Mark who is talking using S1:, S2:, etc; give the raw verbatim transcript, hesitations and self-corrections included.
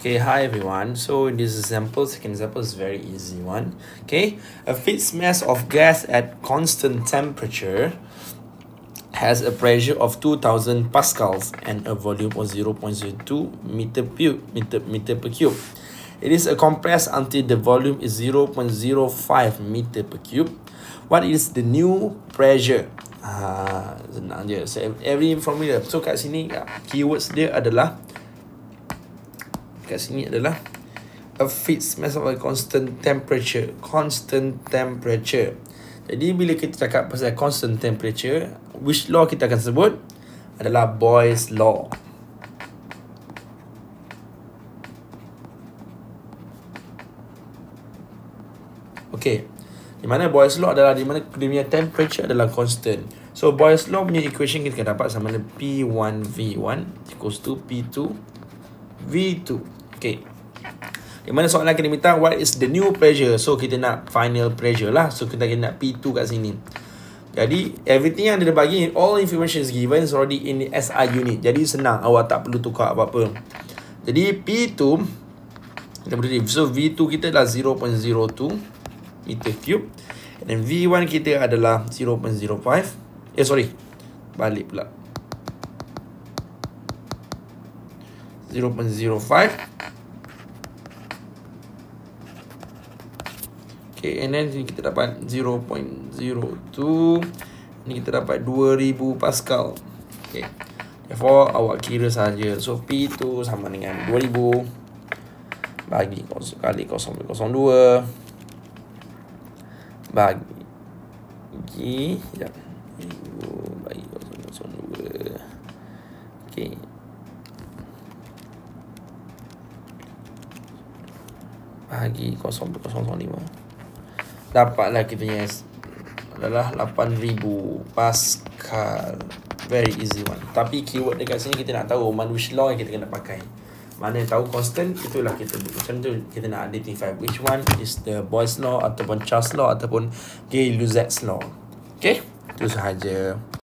S1: Okay, hi everyone. So in this example, second example is very easy one. Okay, a fixed mass of gas at constant temperature has a pressure of two thousand pascals and a volume of zero point zero two meter cube meter meter per cube. It is a compressed until the volume is zero point zero five meter per cube. What is the new pressure? Ha, senang je. So every formula. So kat sini keywords dia adalah kat sini adalah a fixed mass of a constant temperature. Constant temperature. Jadi bila kita cakap pasal constant temperature, which law kita akan sebut? Adalah Boyle's law. Okay. Di mana Boyle's law adalah di mana dia punya temperature adalah constant. So Boyle's law punya equation kita dapat sama dengan P one V one equals to P two V two. Okay. Di mana soalan kita minta what is the new pressure. So kita nak final pressure lah. So kita nak P two kat sini. Jadi everything yang dia bagi, all information is given is already in the S I unit. Jadi senang, awak tak perlu tukar apa-apa. Jadi P two kita boleh, so V two kita adalah zero point zero two meter cube. Dan V one kita adalah zero point zero five. Eh sorry. Balik pula. zero point zero five. Okay, and then sini kita dapat zero point zero two. Ni kita dapat dua ribu pascal. Okay. Therefore awak kira saja. So P two sama dengan dua ribu bagi kali kosong kosong dua bagi ya bagi kosong kosong dua. Okay. Bagi kosong kosong lima. Dapatlah kita punya adalah lapan ribu pascal. Very easy one. Tapi keyword dekat sini kita nak tahu man which law yang kita kena pakai. Mana tahu constant, itulah kita macam tu kita nak identify which one is the Boyle's law ataupun Charles law ataupun Gay-Lussac's law. Okay, itu sahaja.